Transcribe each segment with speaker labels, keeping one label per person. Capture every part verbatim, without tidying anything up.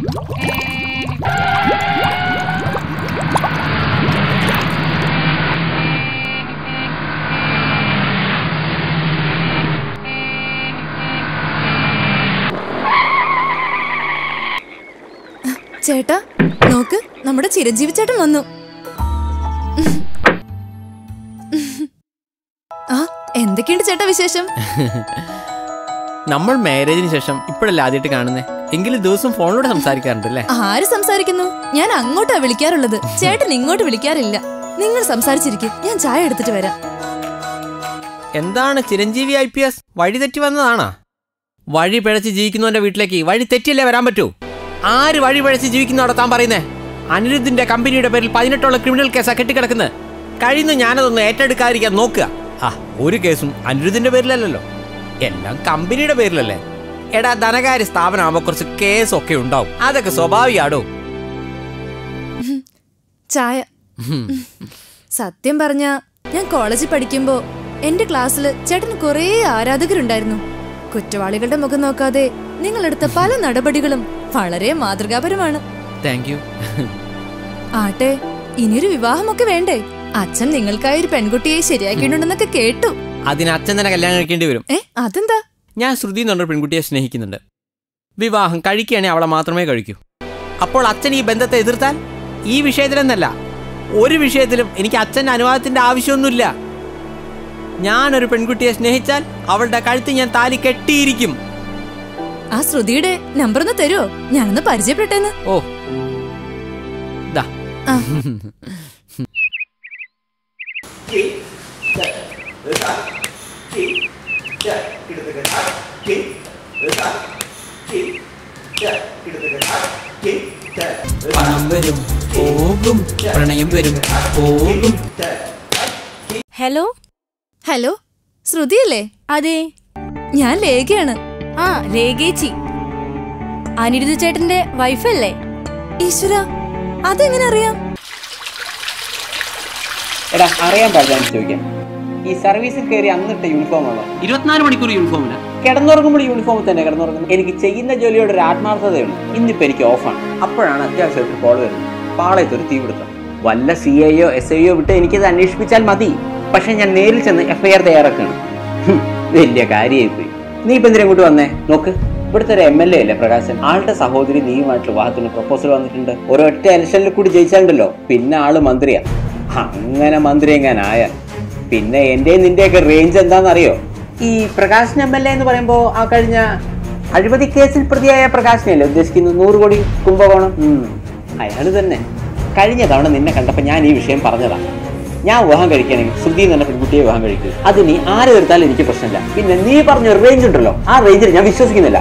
Speaker 1: ചേട്ടാ നോക്ക്, നമ്മുടെ ചിരഞ്ജീവി ചേട്ടൻ വന്നു. ആ എന്തൊക്കെയുണ്ട് ചേട്ടാ വിശേഷം?
Speaker 2: നമ്മൾ മാരേജിന് ശേഷം ഇപ്പോഴല്ലേ ആദ്യമായിട്ട് കാണുന്നേ, എങ്കിലും ദിവസം ഫോണിലൂടെ സംസാരിക്കാറുണ്ടല്ലേ?
Speaker 1: ആര് സംസാരിക്കുന്നു? ഞാൻ അങ്ങോട്ടാ വിളിക്കാറുള്ളത്, ചേട്ടൻ ഇങ്ങോട്ട് വിളിക്കാറില്ല. നിങ്ങൾ സംസാരിച്ചിരിക്കും, ഞാൻ ചായ എടുത്തിട്ട് വരാം.
Speaker 2: എന്താണ് ചിരഞ്ജീവി ഐ പി എസ് വഴി തെറ്റി വന്നതാണോ? വഴി പിഴച്ച് ജീവിക്കുന്നവന്റെ വീട്ടിലേക്ക് വഴി തെറ്റിയല്ലേ വരാൻ പറ്റൂ? ആര് വഴി പിഴച്ച് ജീവിക്കുന്നവിടെ താൻ പറയുന്നേ? അനിരുദ്ധിന്റെ കമ്പനിയുടെ പേരിൽ പതിനെട്ടോളം ക്രിമിനൽ കേസാ കെട്ടിക്കിടക്കുന്നത്. കഴിയുന്നു ഞാനതൊന്ന് ഏറ്റെടുക്കാതിരിക്കാൻ നോക്കുക. ആ ഒരു കേസും അനിരുദ്ധിന്റെ പേരിലല്ലല്ലോ, എല്ലാം കമ്പനിയുടെ പേരിലല്ലേ. എടാ ധനകാര്യ സ്ഥാപനമാകുമ്പോ കുറച്ച് കേസൊക്കെ ഉണ്ടാവും, അതൊക്കെ സ്വാഭാവികാടോ.
Speaker 1: ചായ. സത്യം പറഞ്ഞ ഞാൻ കോളേജിൽ പഠിക്കുമ്പോ എന്റെ ക്ലാസ്സില് ചേട്ടന് കുറേ ആരാധകരുണ്ടായിരുന്നു. കുറ്റവാളികളുടെ മുഖം നോക്കാതെ നിങ്ങളെടുത്ത പല നടപടികളും വളരെ മാതൃകാപരമാണ്.
Speaker 2: Thank you.
Speaker 1: ആട്ടെ, ഇനിയൊരു വിവാഹമൊക്കെ വേണ്ടേ? അച്ഛൻ നിങ്ങൾക്കായി ഒരു പെൺകുട്ടിയെ ശരിയാക്കിയിട്ടുണ്ടെന്നൊക്കെ കേട്ടു.
Speaker 2: അതിന് അച്ഛൻ തന്നെ കല്യാണം കഴിക്കേണ്ടി വരും.
Speaker 1: ഏ അതെന്താ?
Speaker 2: ഞാൻ ശ്രുതി എന്ന് പറഞ്ഞൊരു പെൺകുട്ടിയെ സ്നേഹിക്കുന്നുണ്ട്. വിവാഹം കഴിക്കുകയാണെങ്കിൽ അവളെ മാത്രമേ കഴിക്കൂ. അപ്പോൾ അച്ഛൻ ഈ ബന്ധത്തെ എതിർത്താൽ ഈ വിഷയത്തിലെന്നല്ല ഒരു വിഷയത്തിലും എനിക്ക് അച്ഛൻ്റെ അനുവാദത്തിന്റെ ആവശ്യമൊന്നുമില്ല. ഞാനൊരു പെൺകുട്ടിയെ സ്നേഹിച്ചാൽ അവളുടെ കഴുത്ത് ഞാൻ താലി കെട്ടിയിരിക്കും.
Speaker 1: ആ ശ്രുതിയുടെ നമ്പർ ഒന്ന് തരുമോ? ഞാനൊന്ന് പരിചയപ്പെട്ടേന്ന്.
Speaker 2: ഓ ദാ. പണം വരും പോകും, പ്രണയം വരും പോകും.
Speaker 1: ഹലോ ഹലോ, ശ്രുതിയല്ലേ?
Speaker 3: അതെ,
Speaker 1: ഞാൻ ലേഖയാണ്.
Speaker 3: ആ ലേഖേച്ചി, അനിരുദ്ധ ചേട്ടന്റെ വൈഫല്ലേ?
Speaker 1: ഈശ്വര, അതെങ്ങനെ അറിയാം?
Speaker 4: എടാ അറിയാൻ പാടില്ല ചോദിക്കാം. ഈ സർവീസിൽ കയറി അന്നിട്ട യൂണിഫോം ആണോ?
Speaker 2: ഇരുപത്തിനാല് മണിക്കൂർ യൂണിഫോമില്ല.
Speaker 4: കിടന്നുറങ്ങുമ്പോൾ യൂണിഫോമിൽ തന്നെ കിടന്നുറങ്ങുന്നത്. എനിക്ക് ചെയ്യുന്ന ജോലിയോട് ഒരു ആത്മാർത്ഥതയുണ്ട്. ഇന്നിപ്പോ എനിക്ക് ഓഫാണ്. അപ്പോഴാണ് അത്യാവശ്യമായിട്ട് കോൾ വരുന്നത്. പാളയത്തൊരു തീപിടുത്തം. വല്ല സി ഐയോ എസ് ഐയോ വിട്ട് എനിക്കത് അന്വേഷിപ്പിച്ചാൽ മതി. പക്ഷെ ഞാൻ നേരിൽ ചെന്ന് എഫ് ഐ ആർ തയ്യാറാക്കാണ്. വലിയ കാര്യമായി പോയി. നീ ഇപ്പൊ എന്തിനാ ഇങ്ങോട്ട് വന്നേ? നോക്ക്, ഇവിടുത്തെ ഒരു എം എൽ എ അല്ലേ പ്രകാശൻ, ആളുടെ സഹോദരി നീയുമായിട്ടുള്ള വിവാഹത്തിന് പ്രപ്പോസൽ വന്നിട്ടുണ്ട്. ഒരൊറ്റ ഇലക്ഷനിൽ കൂടി ജയിച്ചാലുണ്ടല്ലോ പിന്നെ ആള് മന്ത്രിയാ. അങ്ങനെ മന്ത്രി എങ്ങാനായാൽ പിന്നെ എന്റെ നിന്റെയൊക്കെ റേഞ്ച് എന്താണെന്നറിയോ? ഈ പ്രകാശൻ എം എൽ എ എന്ന് പറയുമ്പോ ആ കഴിഞ്ഞ അഴിമതി കേസിൽ പ്രതിയായ പ്രകാശനല്ലേ ഉദ്ദേശിക്കുന്നു? നൂറ് കോടി കുംഭകോണം. അയാള് തന്നെ. കഴിഞ്ഞ തവണ നിന്നെ കണ്ടപ്പോ ഞാൻ ഈ വിഷയം പറഞ്ഞതാണ്. ഞാൻ വിവാഹം കഴിക്കുകയാണെങ്കിൽ ശ്രുതി എന്ന് പറഞ്ഞ പെൺകുട്ടിയെ വിവാഹം കഴിക്കുക. അത് നീ ആര് തീർത്താലും എനിക്ക് പ്രശ്നമില്ല. പിന്നെ നീ പറഞ്ഞ റേഞ്ച് ഉണ്ടല്ലോ, ആ റേഞ്ചിൽ ഞാൻ വിശ്വസിക്കുന്നില്ല.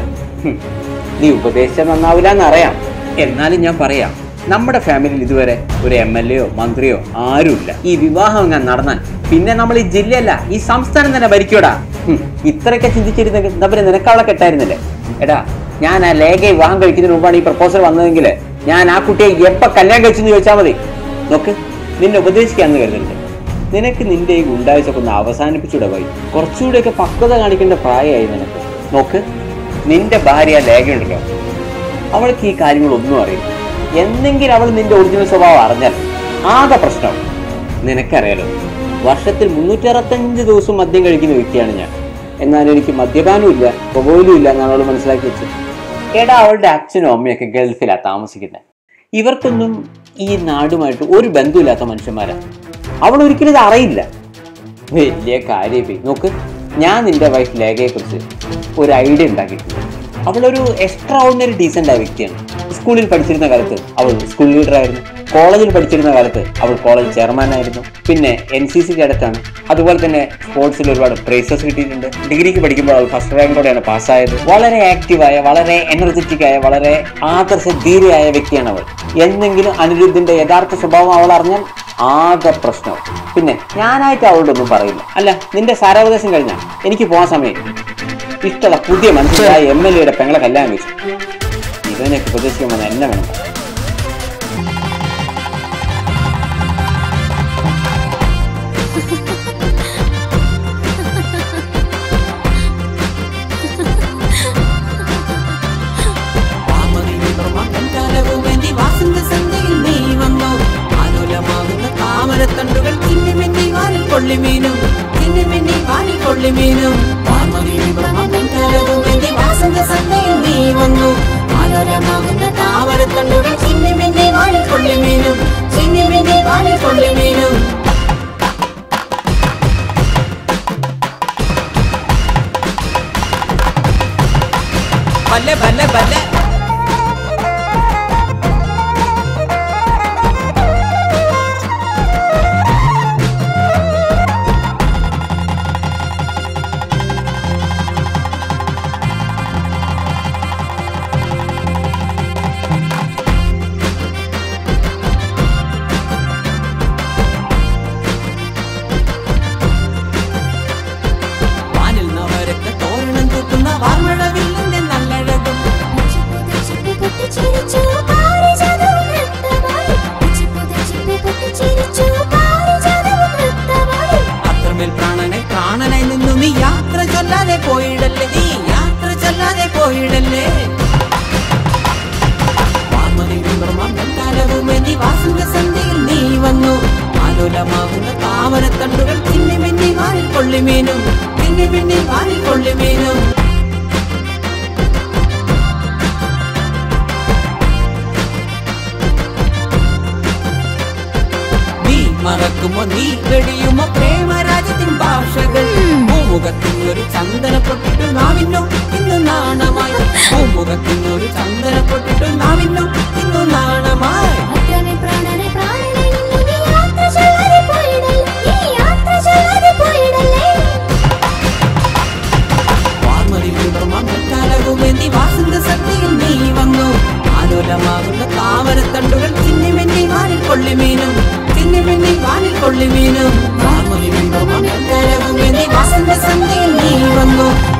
Speaker 4: നീ ഉപദേശിച്ചാൽ നന്നാവില്ല എന്നറിയാം, എന്നാലും ഞാൻ പറയാം, നമ്മുടെ ഫാമിലിയിൽ ഇതുവരെ ഒരു എം എൽ എയോ മന്ത്രിയോ ആരുമില്ല. ഈ വിവാഹം ഞാൻ നടന്നാൽ പിന്നെ നമ്മൾ ഈ ജില്ലയല്ല ഈ സംസ്ഥാനം തന്നെ ഭരിക്കൂടാ. ഇത്രയൊക്കെ ചിന്തിച്ചിരുന്നെങ്കിൽ നമ്മുടെ നിനക്കവളെ കെട്ടായിരുന്നില്ലേ? എടാ, ഞാൻ ആ ലേഖയെ വിവാഹം കഴിക്കുന്നതിന് മുമ്പാണ് ഈ പ്രപ്പോസൽ വന്നതെങ്കിൽ ഞാൻ ആ കുട്ടിയെ എപ്പോൾ കല്യാണം കഴിച്ചെന്ന് ചോദിച്ചാൽ മതി. നോക്ക്, നിന്നെ ഉപദേശിക്കാന്ന് കരുതരുത്. നിനക്ക് നിന്റെ ഈ ഗുണ്ടാഴ്ചയൊക്കെ ഒന്ന് അവസാനിപ്പിച്ചൂടെ പോയി? കുറച്ചുകൂടെയൊക്കെ പക്വത കാണിക്കേണ്ട പ്രായമായി നിനക്ക്. നോക്ക്, നിന്റെ ഭാര്യ ലേഖയുണ്ടല്ലോ, അവൾക്ക് ഈ കാര്യങ്ങളൊന്നും അറിയില്ല. എന്തെങ്കിലും അവൾ നിന്റെ ഒറിജിനൽ സ്വഭാവം അറിഞ്ഞാൽ ആകെ പ്രശ്നമാണ്. നിനക്കറിയാലോ, വർഷത്തിൽ മുന്നൂറ്റി അറുപത്തഞ്ച് ദിവസം മദ്യം കഴിക്കുന്ന വ്യക്തിയാണ് ഞാൻ. എന്നാൽ എനിക്ക് മദ്യപാനവും ഇല്ല പുകവലിയും ഇല്ല എന്നാണ് അവൾ മനസ്സിലാക്കി വെച്ചത്. എടാ, അവളുടെ അച്ഛനും അമ്മയൊക്കെ ഗൾഫിലാണ് താമസിക്കുന്നത്. ഇവർക്കൊന്നും ഈ നാടുമായിട്ട് ഒരു ബന്ധമില്ലാത്ത മനുഷ്യന്മാരാണ്. അവൾ ഒരിക്കലും ഇത് അറിയില്ല. വലിയ കാര്യമായി. നോക്ക്, ഞാൻ നിന്റെ വൈഫ് ലേഖയെ കുറിച്ച് ഒരു ഐഡിയ ഉണ്ടാക്കിയിട്ടുണ്ട്. അവളൊരു എക്സ്ട്രാ ഓർഡിനറി ഡീസൻ്റ് ആയ വ്യക്തിയാണ്. സ്കൂളിൽ പഠിച്ചിരുന്ന കാലത്ത് അവൾ സ്കൂൾ ലീഡറായിരുന്നു. കോളേജിൽ പഠിച്ചിരുന്ന കാലത്ത് അവൾ കോളേജ് ചെയർമാനായിരുന്നു. പിന്നെ എൻ സി സി കേഡറ്റാണ്. അതുപോലെ തന്നെ സ്പോർട്സിൽ ഒരുപാട് പ്രൈസസ് കിട്ടിയിട്ടുണ്ട്. ഡിഗ്രിക്ക് പഠിക്കുമ്പോൾ അവൾ ഫസ്റ്റ് റാങ്കോടെയാണ് പാസ്സായത്. വളരെ ആക്റ്റീവായ, വളരെ എനർജറ്റിക് ആയ, വളരെ ആദർശധീരയായ വ്യക്തിയാണ് അവൾ. എന്തെങ്കിലും അനിരുദ്ധിന്റെ യഥാർത്ഥ സ്വഭാവം അവൾ അറിഞ്ഞാൽ ആകെ പ്രശ്നവും. പിന്നെ ഞാനായിട്ട് അവളോട് ഒന്നും പറയില്ല. അല്ല, നിന്റെ സാരോപദേശം കഴിഞ്ഞാൽ എനിക്ക് പോകാൻ സമയം. ഇഷ്ടമുള്ള പുതിയ മനസ്സിലായ എം എൽ എയുടെ പെങ്ങളെ കല്യാണം വെച്ചു. ഇവനൊക്കെ ഉപദേശിക്കുമ്പോൾ എന്നെ വേണം.
Speaker 5: Mama, കൊള്ളിമീനും പിന്നെ പിന്നെ വാനിൽ കൊള്ളിമീനും നീ മറക്കുമോ നീ വെടിയുമോ പ്രേമരാജ്യത്തിൻ ഭാഷകൾ പൂമുഖത്തിനൊരു ചന്ദന പൊട്ടിട്ടു നാവിന്നോ ഇന്നു നാണമായി പൂമുഖത്തിനൊരു ചന്ദന പൊട്ടിട്ടു നാവിന്നോ ഇന്നു നാണമായി വാർമതിലുമേന്തി വാസന്ത സദ്യയിൽ നീ വന്നു ആലോലമാകുന്ന താമരത്തണ്ടുകൾ ചിന്നിമെന്നി വാനിൽ കൊള്ളിമീനും ചിന്നിമെന്നി വാനിൽ കൊള്ളിമീനും വാർമതിലുമേന്തി വാസന്ത സദ്യയിൽ നീ വന്നു